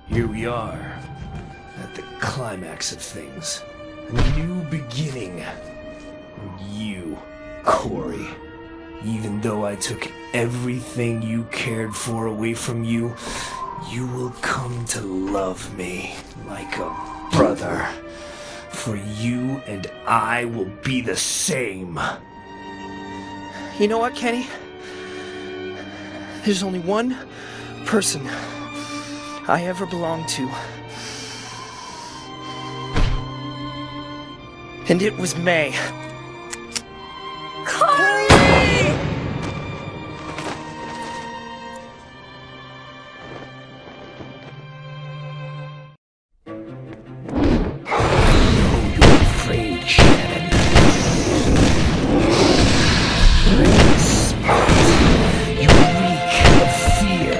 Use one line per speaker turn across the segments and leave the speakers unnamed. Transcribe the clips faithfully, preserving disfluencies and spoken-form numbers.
Here we are, at the climax of things. A new beginning. And you, Corey, even though I took everything you cared for away from you, you will come to love me like a brother. For you and I will be the same.
You know what, Kenny? There's only one person I ever belonged to. And it was May.
Corey!
Afraid, Shannon. You reek of fear.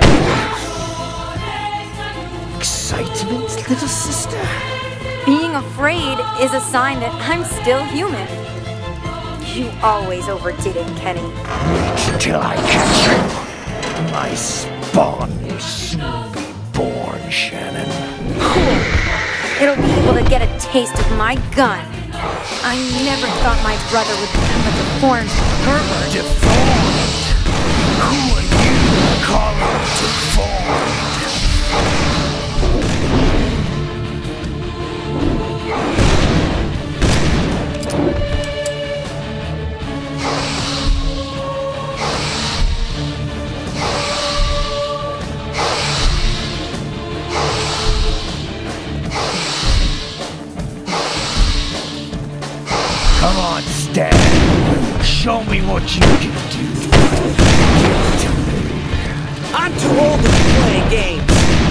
Excitement, little sister?
Being afraid is a sign that I'm still human. You always overdid it, Kenny.
Wait until I catch you. My spawn will soon be born, Shannon.
Cool. It'll be able to get a taste of my gun. I never thought my brother would become a deformed pervert.
Deformed? Who are you calling deformed? Come on, Stan. Show me what you can do. Give it to me.
I'm too old to be playing games.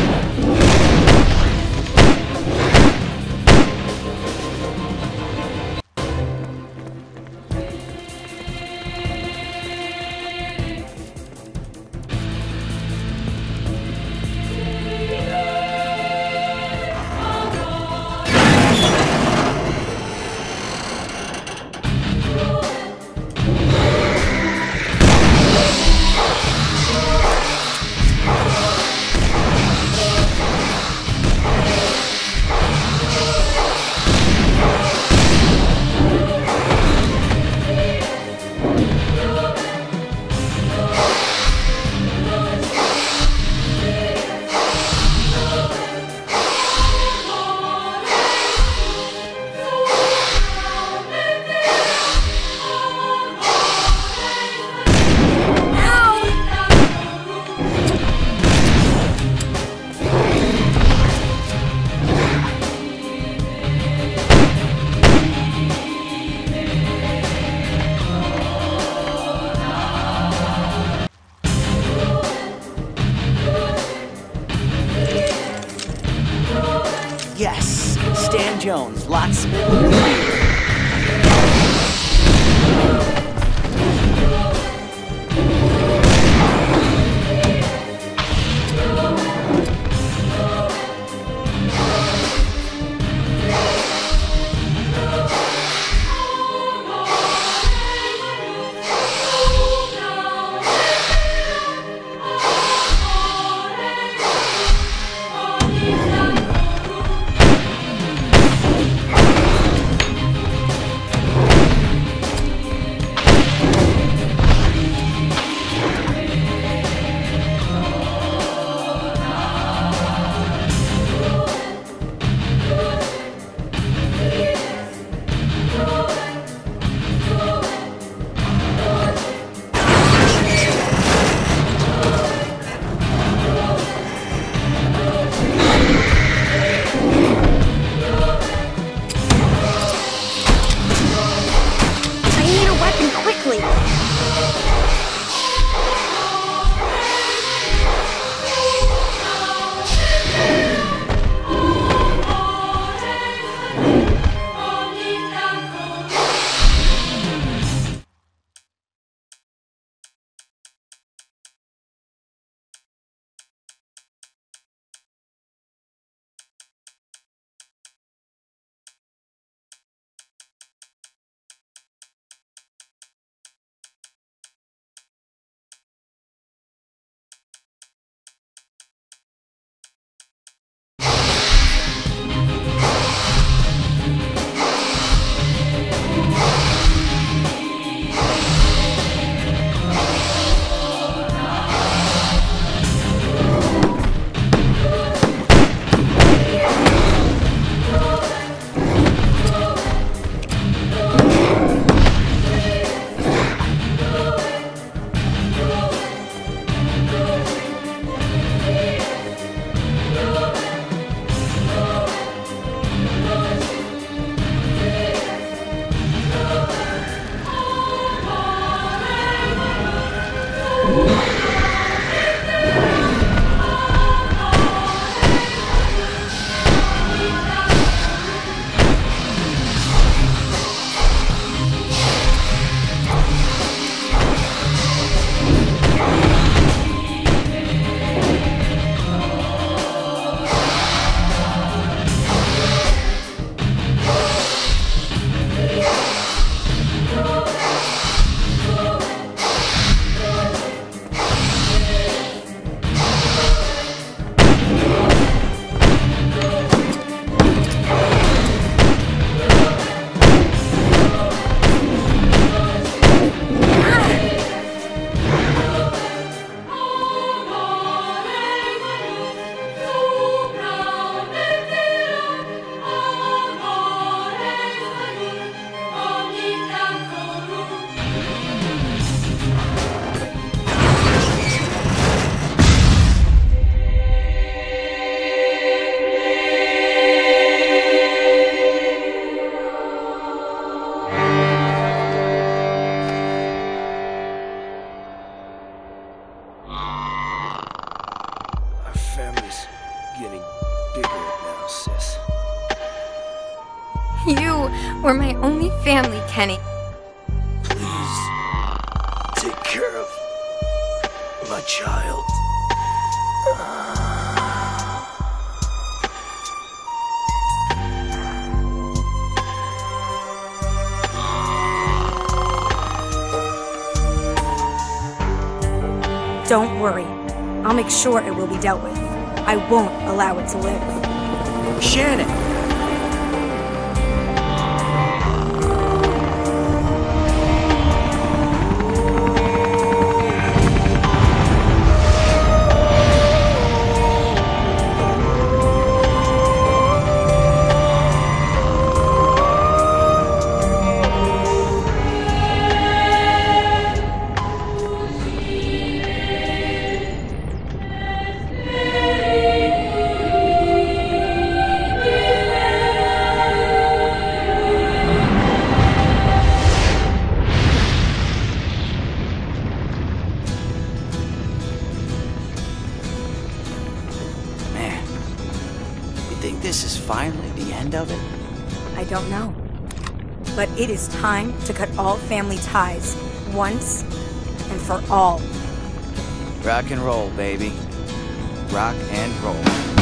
Yes, Stan Jones, locksmith.
getting bigger now, sis.
You were my only family, Kenny.
Please, take care of my child.
Don't worry. I'll make sure it will be dealt with. I won't allow it to live.
Shannon! Think this is finally the end of it?
I don't know. But it is time to cut all family ties, once and for all.
Rock and roll, baby. Rock and roll.